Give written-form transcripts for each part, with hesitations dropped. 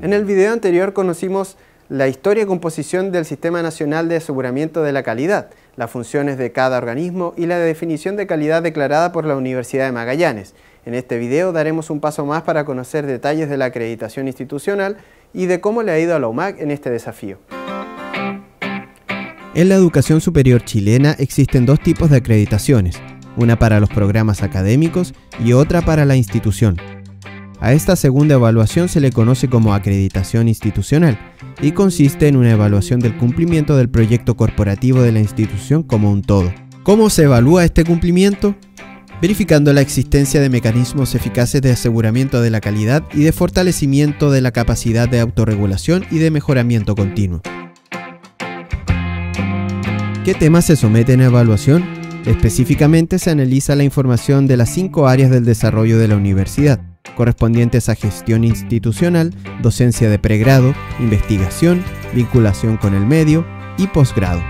En el video anterior conocimos la historia y composición del Sistema Nacional de Aseguramiento de la Calidad, las funciones de cada organismo y la definición de calidad declarada por la Universidad de Magallanes. En este video daremos un paso más para conocer detalles de la acreditación institucional y de cómo le ha ido a la UMAC en este desafío. En la educación superior chilena existen dos tipos de acreditaciones, una para los programas académicos y otra para la institución. A esta segunda evaluación se le conoce como acreditación institucional y consiste en una evaluación del cumplimiento del proyecto corporativo de la institución como un todo. ¿Cómo se evalúa este cumplimiento? Verificando la existencia de mecanismos eficaces de aseguramiento de la calidad y de fortalecimiento de la capacidad de autorregulación y de mejoramiento continuo. ¿Qué temas se someten a evaluación? Específicamente se analiza la información de las 5 áreas del desarrollo de la universidad, correspondientes a gestión institucional, docencia de pregrado, investigación, vinculación con el medio y posgrado.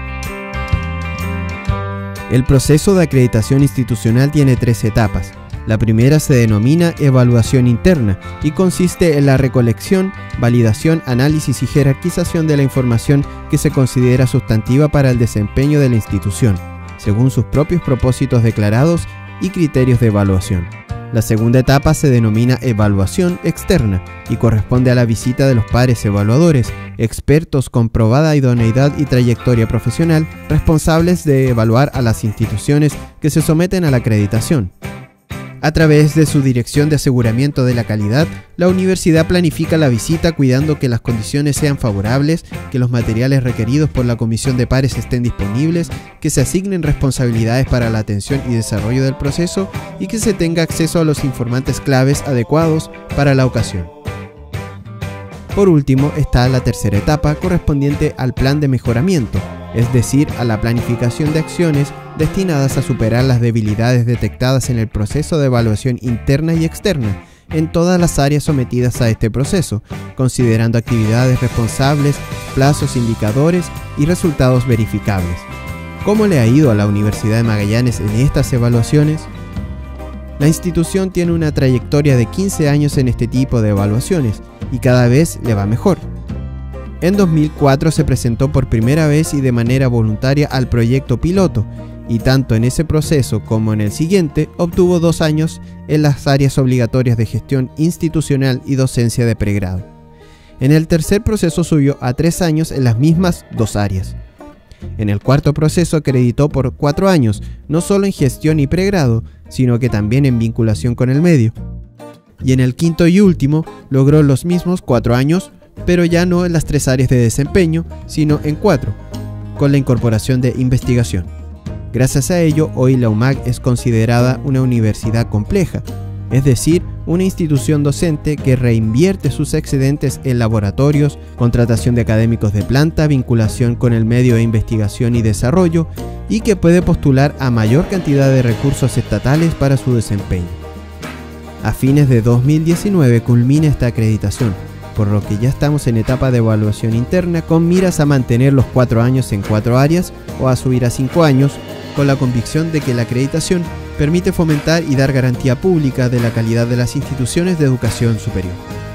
El proceso de acreditación institucional tiene 3 etapas. La primera se denomina evaluación interna y consiste en la recolección, validación, análisis y jerarquización de la información que se considera sustantiva para el desempeño de la institución, según sus propios propósitos declarados y criterios de evaluación. La segunda etapa se denomina evaluación externa y corresponde a la visita de los pares evaluadores, expertos con probada idoneidad y trayectoria profesional, responsables de evaluar a las instituciones que se someten a la acreditación. A través de su Dirección de Aseguramiento de la Calidad, la universidad planifica la visita cuidando que las condiciones sean favorables, que los materiales requeridos por la comisión de pares estén disponibles, que se asignen responsabilidades para la atención y desarrollo del proceso y que se tenga acceso a los informantes claves adecuados para la ocasión. Por último está la tercera etapa correspondiente al plan de mejoramiento, es decir, a la planificación de acciones destinadas a superar las debilidades detectadas en el proceso de evaluación interna y externa en todas las áreas sometidas a este proceso, considerando actividades responsables, plazos, indicadores y resultados verificables. ¿Cómo le ha ido a la Universidad de Magallanes en estas evaluaciones? La institución tiene una trayectoria de 15 años en este tipo de evaluaciones y cada vez le va mejor. En 2004 se presentó por primera vez y de manera voluntaria al proyecto piloto, y tanto en ese proceso como en el siguiente obtuvo 2 años en las áreas obligatorias de gestión institucional y docencia de pregrado. En el tercer proceso subió a 3 años en las mismas 2 áreas. En el cuarto proceso acreditó por 4 años, no solo en gestión y pregrado, sino que también en vinculación con el medio. Y en el quinto y último logró los mismos 4 años, pero ya no en las 3 áreas de desempeño, sino en 4, con la incorporación de investigación. Gracias a ello, hoy la UMAC es considerada una universidad compleja, es decir, una institución docente que reinvierte sus excedentes en laboratorios, contratación de académicos de planta, vinculación con el medio de investigación y desarrollo, y que puede postular a mayor cantidad de recursos estatales para su desempeño. A fines de 2019 culmina esta acreditación, por lo que ya estamos en etapa de evaluación interna con miras a mantener los 4 años en 4 áreas o a subir a 5 años, con la convicción de que la acreditación permite fomentar y dar garantía pública de la calidad de las instituciones de educación superior.